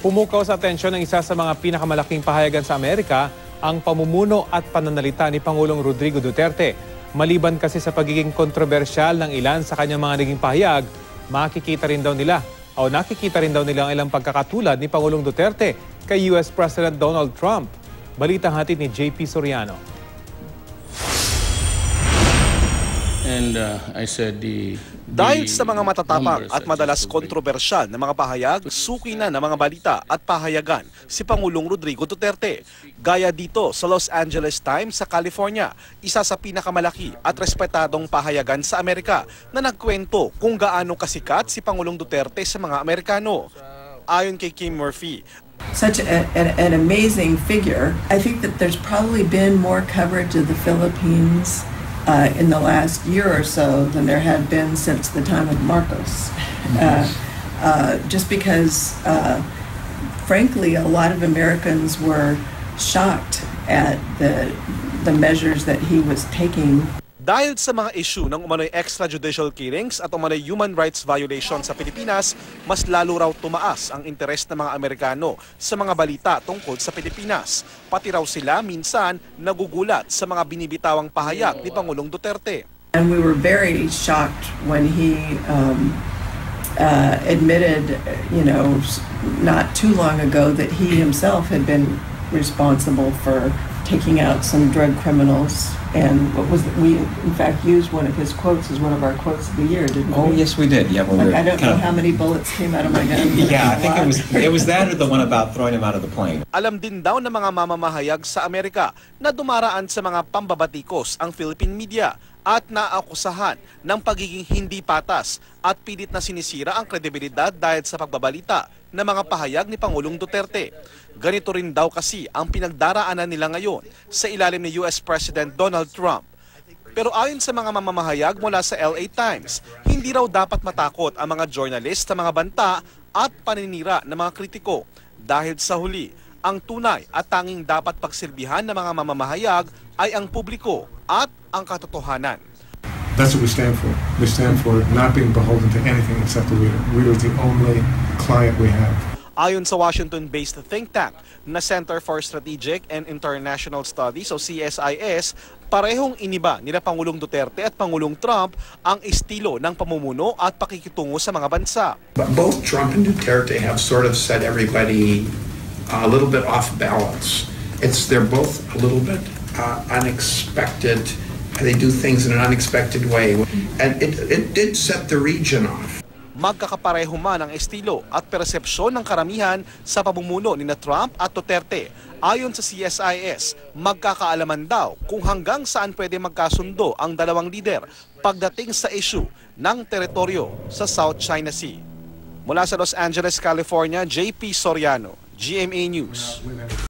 Pumukaw sa atensyon ng isa sa mga pinakamalaking pahayagan sa Amerika, ang pamumuno at pananalita ni Pangulong Rodrigo Duterte. Maliban kasi sa pagiging kontrobersyal ng ilan sa kanyang mga naging pahayag, nakikita rin daw nila ang ilang pagkakatulad ni Pangulong Duterte kay US President Donald Trump. Balitang hatid ni JP Soriano. Dahil sa mga matatapang at madalas kontrobersyal na mga pahayag, suki na ng mga balita at pahayagan si Pangulong Rodrigo Duterte. Gaya dito sa Los Angeles Times sa California, isa sa pinakamalaki at respetadong pahayagan sa Amerika na nagkwento kung gaano kasikat si Pangulong Duterte sa mga Amerikano. Ayon kay Kim Murphy, such an amazing figure. I think that there's probably been more coverage of the Philippines in the last year or so than there had been since the time of Marcos. Just because, frankly, a lot of Americans were shocked at the measures that he was taking. Dahil sa mga issue ng umano'y extrajudicial killings at umano'y human rights violation sa Pilipinas, mas lalo raw tumaas ang interes ng mga Amerikano sa mga balita tungkol sa Pilipinas. Pati raw sila minsan nagugulat sa mga binibitawang pahayag ni Pangulong Duterte. And we were very shocked when he admitted, not too long ago that he himself had been responsible for taking out some drug criminals. And we in fact used one of his quotes as one of our quotes of the year, didn't we? Oh, yes, we did. Yeah, well, I don't know how many bullets came out of my gun. Yeah, I think it was that or the one about throwing him out of the plane. Alam din daw ng mga mamamahayag sa Amerika na dumaraan sa mga pambabatikos ang Philippine media at naakusahan ng pagiging hindi patas at pilit na sinisira ang kredibilidad dahil sa pagbabalita ng mga pahayag ni Pangulong Duterte. Ganito rin daw kasi ang pinagdaraanan nila ngayon sa ilalim ni US President Donald Trump. Pero ayon sa mga mamamahayag mula sa LA Times, hindi raw dapat matakot ang mga journalist sa mga banta at paninira ng mga kritiko. Dahil sa huli, ang tunay at tanging dapat pagsilbihan ng mga mamamahayag ay ang publiko at ang katotohanan. That's what we stand for. We stand for not being beholden to anything except the reader. Reader is the only client we have. Ayon sa Washington-based think tank na Center for Strategic and International Studies o CSIS, parehong iniba nila Pangulong Duterte at Pangulong Trump ang estilo ng pamumuno at pakikitungo sa mga bansa. But both Trump and Duterte have sort of set everybody a little bit off balance. They're both a little bit unexpected. They do things in an unexpected way. And it did set the region off. Magkakapareho man ang estilo at persepsyon ng karamihan sa pamumuno ni Trump at Duterte. Ayon sa CSIS, magkakaalaman daw kung hanggang saan pwede magkasundo ang dalawang lider pagdating sa issue ng teritoryo sa South China Sea. Mula sa Los Angeles, California, JP Soriano, GMA News.